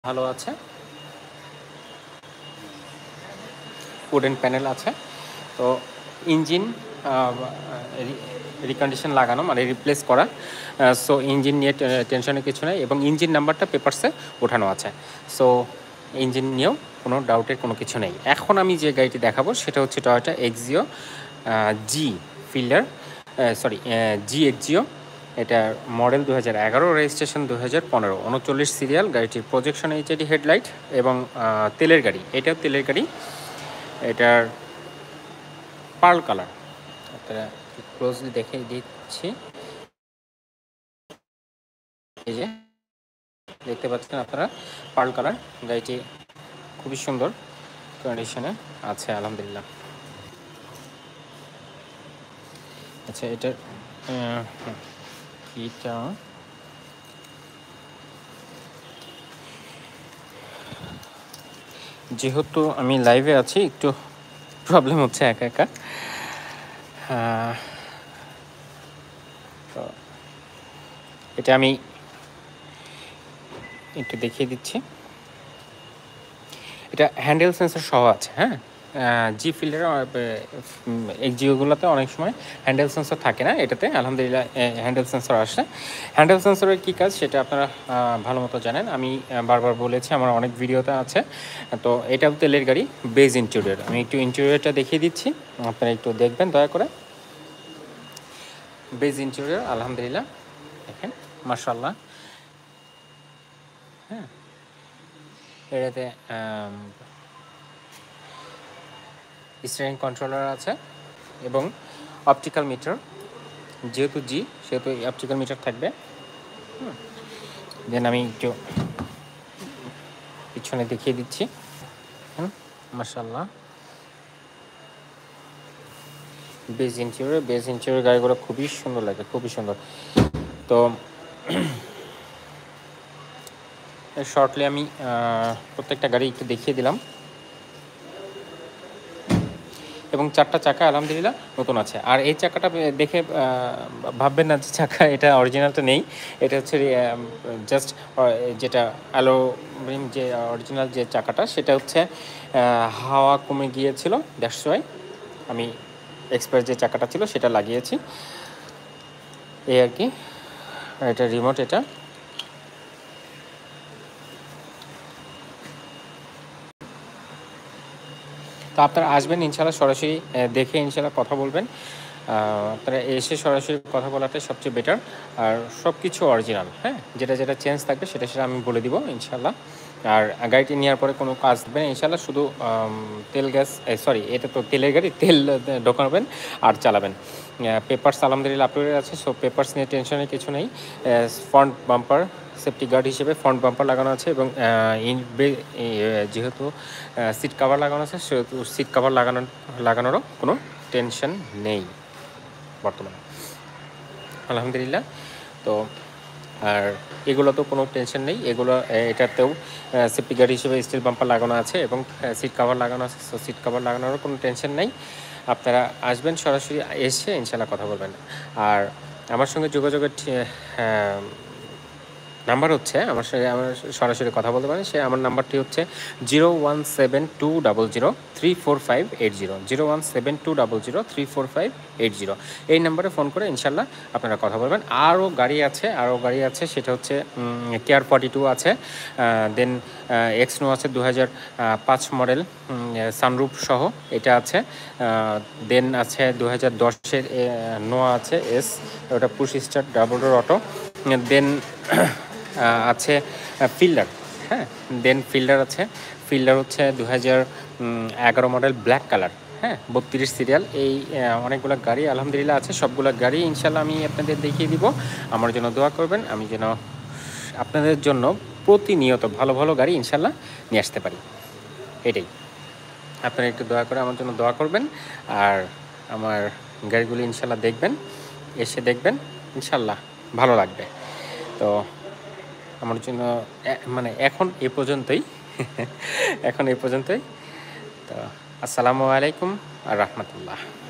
ভালো আছে, wooden panel আছে। তো ইঞ্জিন রিকন্ডিশন লাগানো মানে রিপ্লেস করা। সো ইঞ্জিন নিয়ে টেনশনের কিছু নেই এবং ইঞ্জিন নাম্বারটা পেপারসে ওঠানো আছে। সো ইঞ্জিন নিয়েও কোনো ডাউটের কোনো কিছু নেই। এখন আমি যে গাড়িটি দেখাবো সেটা হচ্ছে Toyota Axio G Fielder, sorry G Axio. এটার মডেল 2011, রেজিস্ট্রেশন 2015, 39 সিরিয়াল। গাড়িটির প্রজেকশন এইচডি হেডলাইট এবং তেলের গাড়ি, এটাও তেলের গাড়ি। এটার পার্ল কালার, আপনারা ক্লোজলি দেখে দিচ্ছি। এই যে দেখতে পাচ্ছেন আপনারা, পার্ল কালার। গাড়িটি খুবই সুন্দর কন্ডিশনে আছে আলহামদুলিল্লাহ। আচ্ছা, এটার এটা যেহেতু আমি লাইভে আছি একটু প্রবলেম হচ্ছে একা একা। তো এটা আমি একটু দেখিয়ে দিচ্ছি। এটা হ্যান্ডেল সেন্সর সহ আছে। হ্যাঁ, জি ফিল্ডার এক্সিওগুলোতে অনেক সময় হ্যান্ডেল সেন্সর থাকে না, এটাতে আলহামদুলিল্লাহ হ্যান্ডেল সেন্সর আসে। হ্যান্ডেল সেন্সরের কী কাজ সেটা আপনারা ভালো মতো জানেন, আমি বারবার বলেছি, আমার অনেক ভিডিওতে আছে। তো এটাও তেলের গাড়ি, বেজ ইন্টেরিয়র। আমি একটু ইন্টেরিয়রটা দেখিয়ে দিচ্ছি, আপনারা একটু দেখবেন দয়া করে। বেজ ইন্টেরিয়র আলহামদুলিল্লাহ, দেখেন মাশাআল্লাহ। হ্যাঁ, এটাতে স্টিয়ারিং কন্ট্রোলার আছে এবং অপটিক্যাল মিটার, যেহেতু জি সেহেতু অপটিক্যাল মিটার থাকবে। দেন আমি একটু পিছনে দেখিয়ে দিচ্ছি। মাশাআল্লাহ, বেজ ইন্টেরিয়র গাড়িগুলো খুবই সুন্দর লাগে, খুবই সুন্দর। তো শর্টলি আমি প্রত্যেকটা গাড়ি একটু দেখিয়ে দিলাম এবং চারটা চাকা আলহামদুলিল্লাহ নতুন আছে। আর এই চাকাটা দেখে ভাববেন না যে চাকা এটা অরিজিনালটা নেই, এটা হচ্ছে জাস্ট যেটা অ্যালুমিনিয়াম যে অরিজিনাল যে চাকাটা সেটা হচ্ছে হাওয়া কমে গিয়েছিল, দ্যাটস ওয়াই আমি এক্সপ্রেস যে চাকাটা ছিল সেটা লাগিয়েছি, এই আর কি। এটা রিমোট, এটা তো আপনারা আসবেন ইনশাল্লাহ, সরাসরি দেখে ইনশাল্লাহ কথা বলবেন। আপনারা এসে সরাসরি কথা বলাটাই সবচেয়ে বেটার। আর সব কিছু অরিজিনাল, হ্যাঁ, যেটা যেটা চেঞ্জ থাকবে সেটা সেটা আমি বলে দিব ইনশাল্লাহ। আর গাড়িটি নেওয়ার পরে কোনো কাজ দেবে না ইনশাল্লাহ, শুধু তেল গ্যাস, সরি এটা তো তেলের গাড়ি, তেল ঢোকাবেন আর চালাবেন। পেপারস আলহামদুলিল্লাহ আপলোডেড আছে, সো পেপারস নিয়ে টেনশনের কিছু নেই। ফ্রন্ট বাম্পার সেফটি গার্ড হিসেবে ফ্রন্ট বাম্পার লাগানো আছে এবং যেহেতু সিট কাভার লাগানো আছে সেহেতু সিট কাভার লাগানোরও কোনো টেনশন নেই বর্তমানে আলহামদুলিল্লাহ। তো আর এগুলো তো কোনো টেনশন নেই, এগুলো এটাতেও সেফটি গার্ড হিসেবে স্টিল বাম্পার লাগানো আছে এবং সিট কাভার লাগানো আছে, সো সিট কাভার লাগানোরও কোনো টেনশন নেই। আপনারা আসবেন, সরাসরি এসে ইনশাল্লাহ কথা বলবেন। আর আমার সঙ্গে যোগাযোগের নাম্বার হচ্ছে, আমার সরাসরি কথা বলতে পারেন, সে আমার নাম্বারটি হচ্ছে 01720034580, 01720034580। এই নাম্বারে ফোন করে ইনশাল্লাহ আপনারা কথা বলবেন। আরও গাড়ি আছে, সেটা হচ্ছে কেয়ার 42 আছে, দেন এক্সনো আছে 2005 মডেল সানরুফ সহ, এটা আছে। দেন আছে 2010-এর নোয়া আছে এস, ওটা push start double door auto. Then আছে ফিল্ডার, হ্যাঁ, দেন ফিল্ডার আছে, ফিল্ডার হচ্ছে 2011 মডেল ব্ল্যাক কালার, হ্যাঁ, 32 সিরিয়াল। এই অনেকগুলো গাড়ি আলহামদুলিল্লাহ আছে, সবগুলো গাড়ি ইনশাল্লাহ আমি আপনাদের দেখিয়ে দিব। আমার জন্য দোয়া করবেন, আমি যেন আপনাদের জন্য প্রতিনিয়ত ভালো ভালো গাড়ি ইনশাল্লাহ নিয়ে আসতে পারি, এটাই। আপনারা একটু দয়া করে আমার জন্য দোয়া করবেন আর আমার গাড়িগুলি ইনশাল্লাহ দেখবেন, এসে দেখবেন, ইনশাল্লাহ ভালো লাগবে। তো আমার জন্য মানে এখন এ পর্যন্তই তো আসসালামু আলাইকুম আর রাহমাতুল্লাহ।